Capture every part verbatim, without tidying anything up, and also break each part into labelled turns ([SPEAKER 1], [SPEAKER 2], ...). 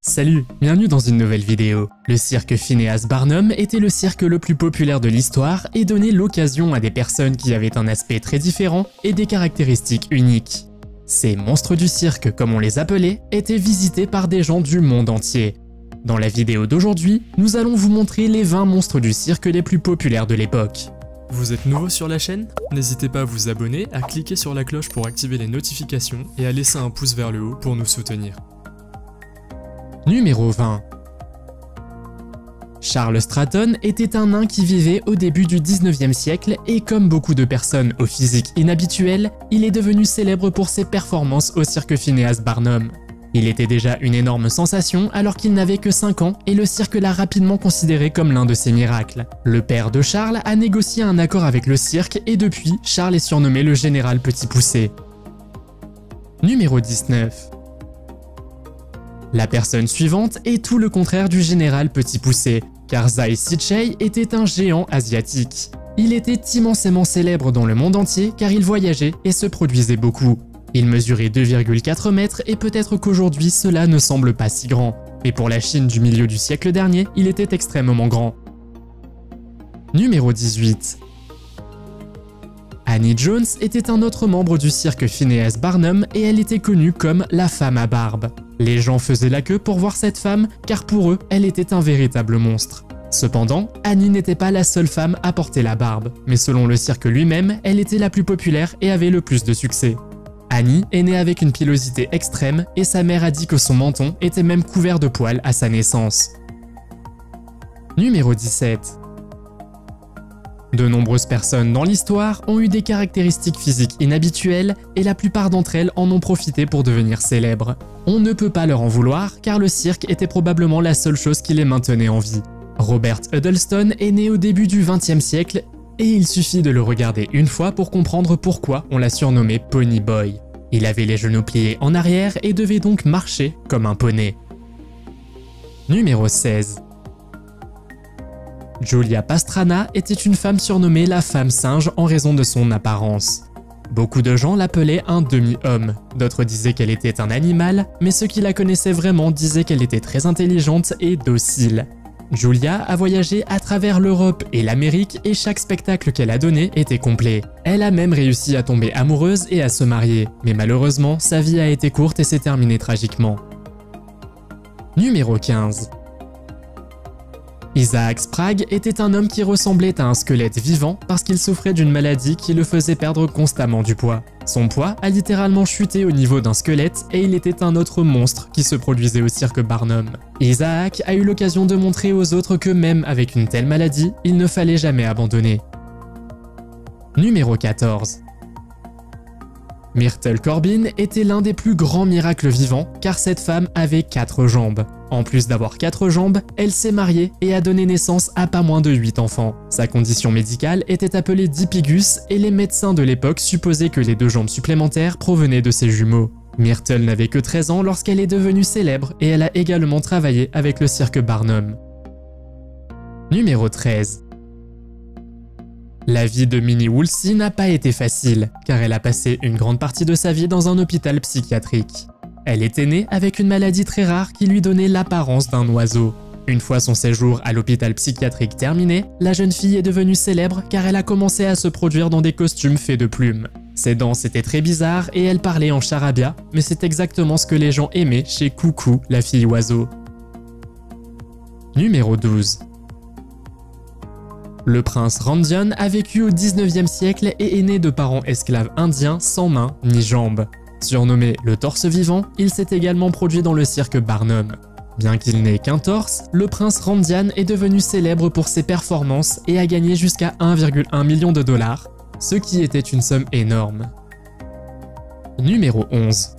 [SPEAKER 1] Salut, bienvenue dans une nouvelle vidéo. Le cirque Phineas Barnum était le cirque le plus populaire de l'histoire et donnait l'occasion à des personnes qui avaient un aspect très différent et des caractéristiques uniques. Ces monstres du cirque, comme on les appelait, étaient visités par des gens du monde entier. Dans la vidéo d'aujourd'hui, nous allons vous montrer les vingt monstres du cirque les plus populaires de l'époque.
[SPEAKER 2] Vous êtes nouveau sur la chaîne? N'hésitez pas à vous abonner, à cliquer sur la cloche pour activer les notifications et à laisser un pouce vers le haut pour nous soutenir.
[SPEAKER 1] Numéro vingt. Charles Stratton était un nain qui vivait au début du dix-neuvième siècle et comme beaucoup de personnes au physique inhabituel, il est devenu célèbre pour ses performances au cirque Phineas Barnum. Il était déjà une énorme sensation alors qu'il n'avait que cinq ans et le cirque l'a rapidement considéré comme l'un de ses miracles. Le père de Charles a négocié un accord avec le cirque et depuis, Charles est surnommé le général Petit Poucet. Numéro dix-neuf. La personne suivante est tout le contraire du général Petit Poucet, car Zai Sichei était un géant asiatique. Il était immensément célèbre dans le monde entier car il voyageait et se produisait beaucoup. Il mesurait deux virgule quatre mètres et peut-être qu'aujourd'hui cela ne semble pas si grand. Mais pour la Chine du milieu du siècle dernier, il était extrêmement grand. Numéro dix-huit. Annie Jones était un autre membre du cirque Phineas Barnum et elle était connue comme la femme à barbe. Les gens faisaient la queue pour voir cette femme car pour eux, elle était un véritable monstre. Cependant, Annie n'était pas la seule femme à porter la barbe, mais selon le cirque lui-même, elle était la plus populaire et avait le plus de succès. Annie est née avec une pilosité extrême et sa mère a dit que son menton était même couvert de poils à sa naissance. Numéro dix-sept. De nombreuses personnes dans l'histoire ont eu des caractéristiques physiques inhabituelles et la plupart d'entre elles en ont profité pour devenir célèbres. On ne peut pas leur en vouloir car le cirque était probablement la seule chose qui les maintenait en vie. Robert Huddleston est né au début du vingtième siècle et il suffit de le regarder une fois pour comprendre pourquoi on l'a surnommé Pony Boy. Il avait les genoux pliés en arrière et devait donc marcher comme un poney. Numéro seize. Julia Pastrana était une femme surnommée la femme singe en raison de son apparence. Beaucoup de gens l'appelaient un demi-homme, d'autres disaient qu'elle était un animal, mais ceux qui la connaissaient vraiment disaient qu'elle était très intelligente et docile. Julia a voyagé à travers l'Europe et l'Amérique et chaque spectacle qu'elle a donné était complet. Elle a même réussi à tomber amoureuse et à se marier, mais malheureusement, sa vie a été courte et s'est terminée tragiquement. Numéro quinze. Isaac Sprague était un homme qui ressemblait à un squelette vivant parce qu'il souffrait d'une maladie qui le faisait perdre constamment du poids. Son poids a littéralement chuté au niveau d'un squelette et il était un autre monstre qui se produisait au cirque Barnum. Isaac a eu l'occasion de montrer aux autres que même avec une telle maladie, il ne fallait jamais abandonner. Numéro quatorze. Myrtle Corbin était l'un des plus grands miracles vivants car cette femme avait quatre jambes. En plus d'avoir quatre jambes, elle s'est mariée et a donné naissance à pas moins de huit enfants. Sa condition médicale était appelée dipigus et les médecins de l'époque supposaient que les deux jambes supplémentaires provenaient de ses jumeaux. Myrtle n'avait que treize ans lorsqu'elle est devenue célèbre et elle a également travaillé avec le cirque Barnum. Numéro treize. La vie de Minnie Woolsey n'a pas été facile, car elle a passé une grande partie de sa vie dans un hôpital psychiatrique. Elle était née avec une maladie très rare qui lui donnait l'apparence d'un oiseau. Une fois son séjour à l'hôpital psychiatrique terminé, la jeune fille est devenue célèbre car elle a commencé à se produire dans des costumes faits de plumes. Ses danses étaient très bizarres et elle parlait en charabia, mais c'est exactement ce que les gens aimaient chez Coucou, la fille oiseau. Numéro douze. Le prince Randian a vécu au dix-neuvième siècle et est né de parents esclaves indiens sans mains ni jambes. Surnommé le torse vivant, il s'est également produit dans le cirque Barnum. Bien qu'il n'ait qu'un torse, le prince Randian est devenu célèbre pour ses performances et a gagné jusqu'à un virgule un million de dollars, ce qui était une somme énorme. Numéro onze.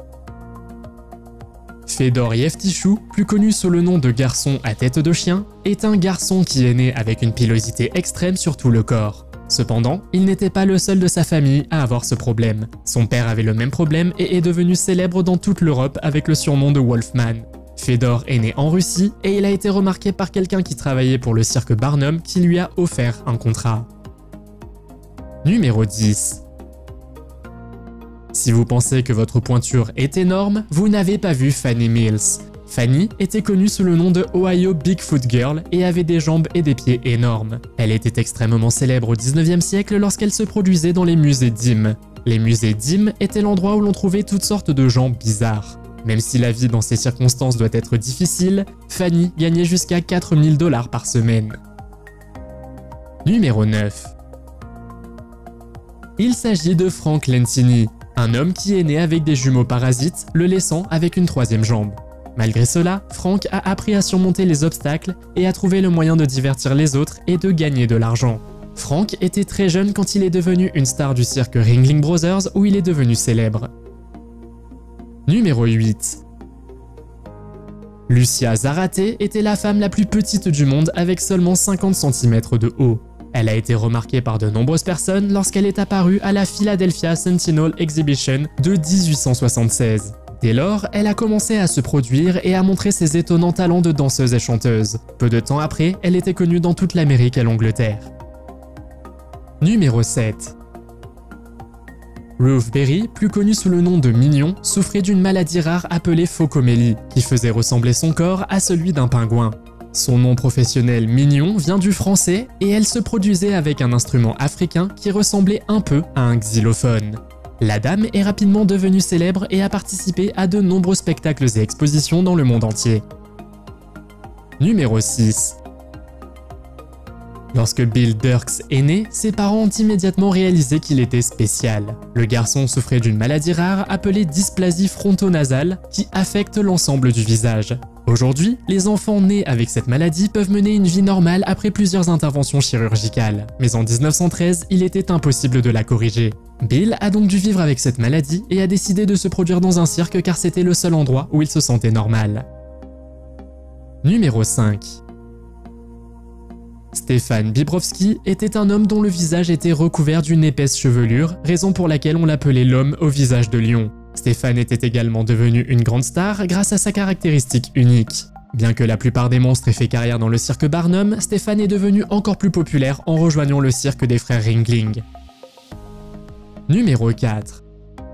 [SPEAKER 1] Fedor Yevtichou, plus connu sous le nom de garçon à tête de chien, est un garçon qui est né avec une pilosité extrême sur tout le corps. Cependant, il n'était pas le seul de sa famille à avoir ce problème. Son père avait le même problème et est devenu célèbre dans toute l'Europe avec le surnom de Wolfman. Fedor est né en Russie et il a été remarqué par quelqu'un qui travaillait pour le cirque Barnum qui lui a offert un contrat. Numéro dix. Si vous pensez que votre pointure est énorme, vous n'avez pas vu Fanny Mills. Fanny était connue sous le nom de Ohio Bigfoot Girl et avait des jambes et des pieds énormes. Elle était extrêmement célèbre au dix-neuvième siècle lorsqu'elle se produisait dans les musées Dim. Les musées Dim étaient l'endroit où l'on trouvait toutes sortes de gens bizarres. Même si la vie dans ces circonstances doit être difficile, Fanny gagnait jusqu'à quatre mille dollars par semaine. Numéro neuf. Il s'agit de Frank Lentini, un homme qui est né avec des jumeaux parasites, le laissant avec une troisième jambe. Malgré cela, Frank a appris à surmonter les obstacles et a trouvé le moyen de divertir les autres et de gagner de l'argent. Frank était très jeune quand il est devenu une star du cirque Ringling Brothers où il est devenu célèbre. Numéro huit. Lucia Zarate était la femme la plus petite du monde avec seulement cinquante centimètres de haut. Elle a été remarquée par de nombreuses personnes lorsqu'elle est apparue à la Philadelphia Sentinel Exhibition de mille huit cent soixante-seize. Dès lors, elle a commencé à se produire et à montrer ses étonnants talents de danseuse et chanteuse. Peu de temps après, elle était connue dans toute l'Amérique et l'Angleterre. Numéro sept. Ruth Berry, plus connue sous le nom de Mignon, souffrait d'une maladie rare appelée phocomélie, qui faisait ressembler son corps à celui d'un pingouin. Son nom professionnel Mignon vient du français et elle se produisait avec un instrument africain qui ressemblait un peu à un xylophone. La dame est rapidement devenue célèbre et a participé à de nombreux spectacles et expositions dans le monde entier. Numéro six. Lorsque Bill Dirks est né, ses parents ont immédiatement réalisé qu'il était spécial. Le garçon souffrait d'une maladie rare appelée dysplasie frontonasale qui affecte l'ensemble du visage. Aujourd'hui, les enfants nés avec cette maladie peuvent mener une vie normale après plusieurs interventions chirurgicales. Mais en mille neuf cent treize, il était impossible de la corriger. Bill a donc dû vivre avec cette maladie et a décidé de se produire dans un cirque car c'était le seul endroit où il se sentait normal. Numéro cinq. Stéphane Bibrowski était un homme dont le visage était recouvert d'une épaisse chevelure, raison pour laquelle on l'appelait l'homme au visage de lion. Stéphane était également devenu une grande star grâce à sa caractéristique unique. Bien que la plupart des monstres aient fait carrière dans le cirque Barnum, Stéphane est devenu encore plus populaire en rejoignant le cirque des frères Ringling. Numéro quatre.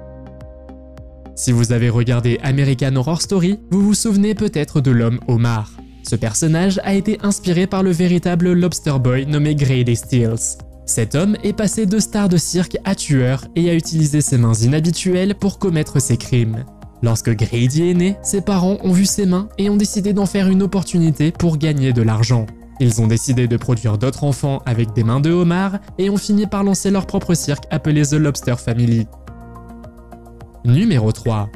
[SPEAKER 1] Si vous avez regardé American Horror Story, vous vous souvenez peut-être de l'homme homard. Ce personnage a été inspiré par le véritable lobster boy nommé Grady Stills. Cet homme est passé de star de cirque à tueur et a utilisé ses mains inhabituelles pour commettre ses crimes. Lorsque Grady est né, ses parents ont vu ses mains et ont décidé d'en faire une opportunité pour gagner de l'argent. Ils ont décidé de produire d'autres enfants avec des mains de homard et ont fini par lancer leur propre cirque appelé The Lobster Family. Numéro trois.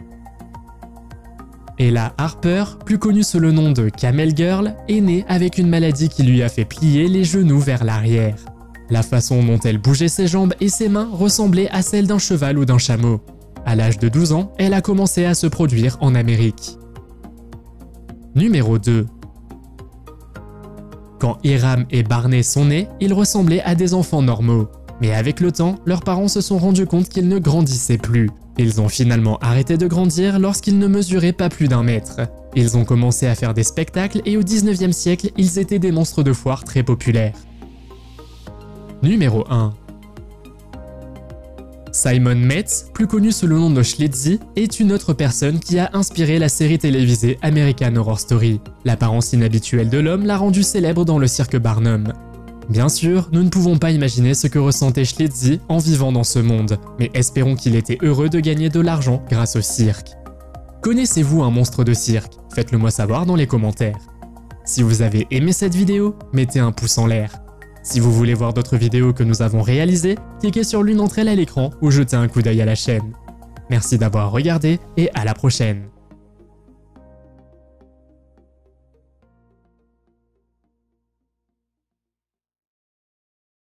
[SPEAKER 1] Ella Harper, plus connue sous le nom de Camel Girl, est née avec une maladie qui lui a fait plier les genoux vers l'arrière. La façon dont elle bougeait ses jambes et ses mains ressemblait à celle d'un cheval ou d'un chameau. À l'âge de douze ans, elle a commencé à se produire en Amérique. Numéro deux. Quand Hiram et Barney sont nés, ils ressemblaient à des enfants normaux. Mais avec le temps, leurs parents se sont rendus compte qu'ils ne grandissaient plus. Ils ont finalement arrêté de grandir lorsqu'ils ne mesuraient pas plus d'un mètre. Ils ont commencé à faire des spectacles et au dix-neuvième siècle, ils étaient des monstres de foire très populaires. Numéro un. Simon Metz, plus connu sous le nom de Schlitzie, est une autre personne qui a inspiré la série télévisée American Horror Story. L'apparence inhabituelle de l'homme l'a rendu célèbre dans le cirque Barnum. Bien sûr, nous ne pouvons pas imaginer ce que ressentait Schlitzie en vivant dans ce monde, mais espérons qu'il était heureux de gagner de l'argent grâce au cirque. Connaissez-vous un monstre de cirque? Faites-le moi savoir dans les commentaires. Si vous avez aimé cette vidéo, mettez un pouce en l'air. Si vous voulez voir d'autres vidéos que nous avons réalisées, cliquez sur l'une d'entre elles à l'écran ou jetez un coup d'œil à la chaîne. Merci d'avoir regardé et à la prochaine.